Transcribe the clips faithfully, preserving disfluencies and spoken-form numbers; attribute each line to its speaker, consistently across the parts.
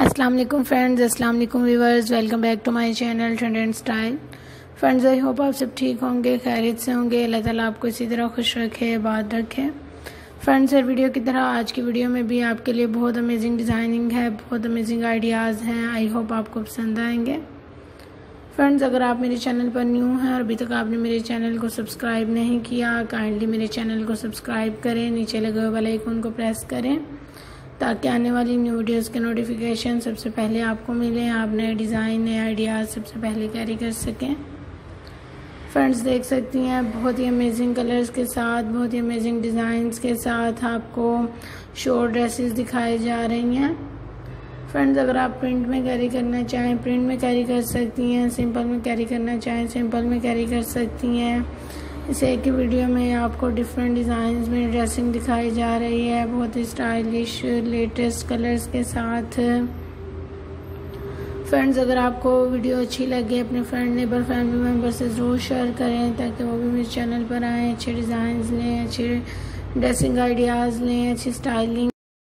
Speaker 1: अस्सलाम वालेकुम फ्रेंड्स, अस्सलाम वालेकुम viewers, welcome back to my channel trend and style. Friends, I hope आप सब ठीक होंगे, खैरियत से होंगे। अल्लाह ताला आपको इसी तरह खुश रखे, बात रखे। फ्रेंड्स, हर वीडियो की तरह आज की वीडियो में भी आपके लिए बहुत अमेजिंग डिज़ाइनिंग है, बहुत अमेजिंग आइडियाज़ हैं। आई होप आपको पसंद आएंगे। फ्रेंड्स, अगर आप मेरे चैनल पर न्यू हैं और अभी तक आपने मेरे चैनल को सब्सक्राइब नहीं किया, काइंडली मेरे चैनल को सब्सक्राइब करें, नीचे लगे हुए बेल आइकन को प्रेस करें ताकि आने वाली न्यू वीडियोस के नोटिफिकेशन सबसे पहले आपको मिलें, आप नए डिज़ाइन, नए आइडियाज़ सबसे पहले कैरी कर सकें। फ्रेंड्स, देख सकती हैं बहुत ही अमेजिंग कलर्स के साथ, बहुत ही अमेजिंग डिज़ाइंस के साथ आपको शॉर्ट ड्रेसेस दिखाई जा रही हैं। फ्रेंड्स, अगर आप प्रिंट में कैरी करना चाहें प्रिंट में कैरी कर सकती हैं, सिंपल में कैरी करना चाहें सिंपल में कैरी कर सकती हैं। इस एक ही वीडियो में आपको डिफरेंट डिज़ाइंस में ड्रेसिंग दिखाई जा रही है, बहुत ही स्टाइलिश लेटेस्ट कलर्स के साथ। फ्रेंड्स, अगर आपको वीडियो अच्छी लगे अपने फ्रेंड, नेबर, फैमिली मेम्बर से ज़रूर शेयर करें ताकि वो भी मेरे चैनल पर आएँ, अच्छे डिज़ाइंस लें, अच्छे ड्रेसिंग आइडियाज़ लें, अच्छी स्टाइलिंग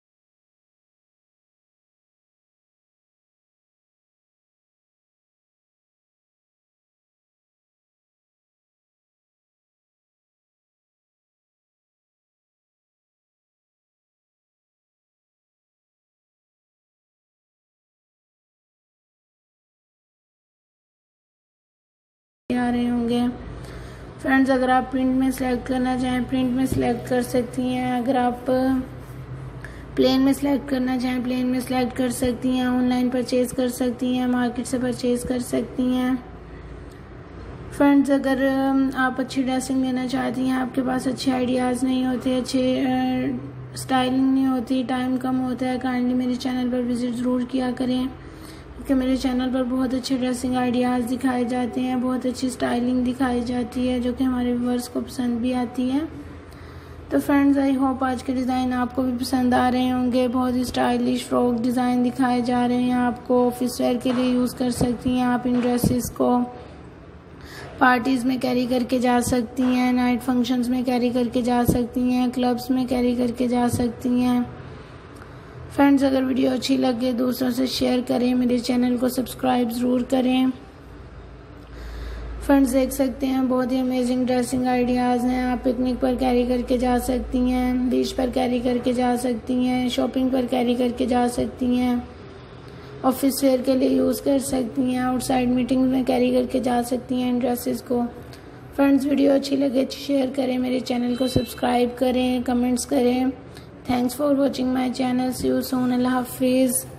Speaker 1: आ रहे होंगे। फ्रेंड्स, अगर आप प्रिंट में सिलेक्ट करना चाहें प्रिंट में सिलेक्ट कर सकती हैं। अगर आप प्लेन में सिलेक्ट करना चाहें प्लेन में सिलेक्ट कर सकती हैं। ऑनलाइन परचेज़ कर सकती हैं, मार्केट से परचेज़ कर सकती हैं। फ्रेंड्स, अगर आप अच्छी ड्रेसिंग लेना चाहती हैं, आपके पास अच्छे आइडियाज़ नहीं होते, अच्छे स्टाइलिंग नहीं होती, टाइम कम होता है, काइंडली मेरे चैनल पर विज़िट ज़रूर किया करें कि मेरे चैनल पर बहुत अच्छे ड्रेसिंग आइडियाज़ दिखाए जाते हैं, बहुत अच्छी स्टाइलिंग दिखाई जाती है जो कि हमारे व्यूअर्स को पसंद भी आती है। तो फ्रेंड्स, आई होप आज के डिज़ाइन आपको भी पसंद आ रहे होंगे। बहुत ही स्टाइलिश फ्रॉक डिज़ाइन दिखाए जा रहे हैं, आपको ऑफिस वेयर के लिए यूज़ कर सकती हैं। आप इन ड्रेसेस को पार्टीज़ में कैरी करके जा सकती हैं, नाइट फंक्शंस में कैरी करके जा सकती हैं, क्लब्स में कैरी करके जा सकती हैं। फ्रेंड्स, अगर वीडियो अच्छी लगे दूसरों से शेयर करें, मेरे चैनल को सब्सक्राइब ज़रूर करें। फ्रेंड्स, देख सकते हैं बहुत ही अमेजिंग ड्रेसिंग आइडियाज़ हैं। आप पिकनिक पर कैरी करके जा सकती हैं, बीच पर कैरी करके जा सकती हैं, शॉपिंग पर कैरी करके जा सकती हैं, ऑफिस वेयर के लिए यूज़ कर सकती हैं, आउटसाइड मीटिंग में कैरी करके जा सकती हैं इन ड्रेसेस को। फ्रेंड्स, वीडियो अच्छी लगे तो शेयर करें, मेरे चैनल को सब्सक्राइब करें, कमेंट्स करें। Thanks for watching my channel. See you soon. Allah Hafiz.